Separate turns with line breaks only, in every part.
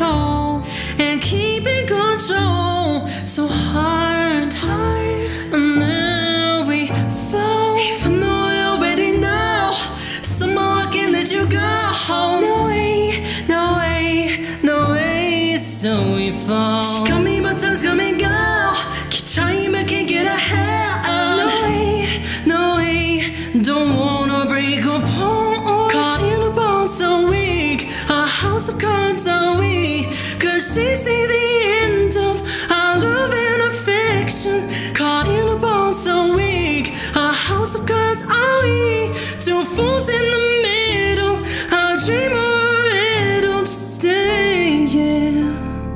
cold and keeping control so hard. And now we fall, even though I already know. Somehow I can't let you go. No way, no way, no way. So we fall. She got me, but time's come and go. Keep trying, but can't get ahead. No way, no way. Don't wanna break apart. Caught in a ball so weak. A house of cards are we. Cause she see the end of our love and affection. Caught in a ball so weak. A house of cards are we. Two fools in the middle. A dream or a riddle to stay, yeah.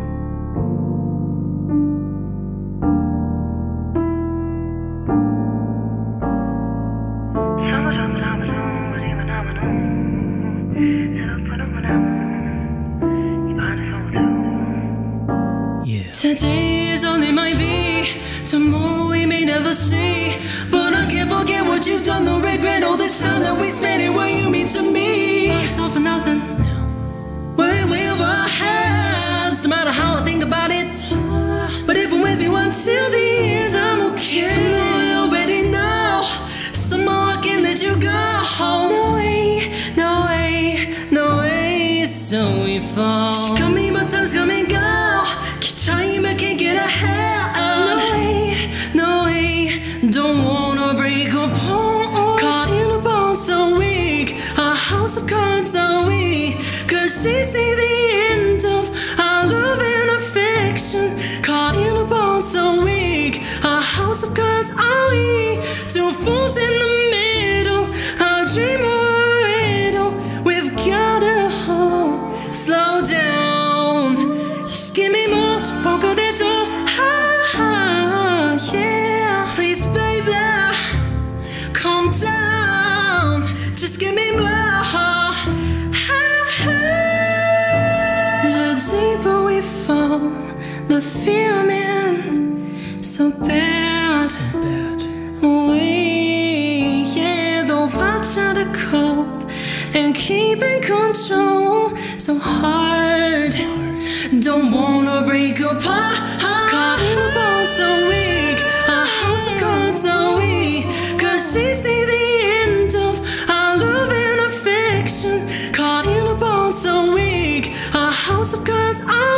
Today is all it might be. Tomorrow we may never see. But I can't forget what you've done. No regret all the time that we spent it. What you mean to me. It's all for nothing. We're way over our heads. No matter how I think about it. But if I'm with you until the end, I'm okay. Even though I already know. Somehow I can't let you go. No way, no way, no way. So we fall. She got me, but time's come and go. Trying but can't get ahead. No way, no way. Don't wanna break apart. Caught in a ball so weak. A house of cards are we. Cause she see the end of our love and affection. Caught in a ball so weak. A house of cards are we. Two fools in the middle. A dream or a riddle. We've gotta slow down. Just give me more. Poco de do, yeah. Please, baby, calm down. Just give me more. The deeper we fall, the feeling so bad. Yeah, the watch how to cope and keep in control so hard. Don't wanna break apart. Caught in a ball so weak. A house of cards are we. Cause she see the end of our love and affection. Caught in a ball so weak. A house of cards are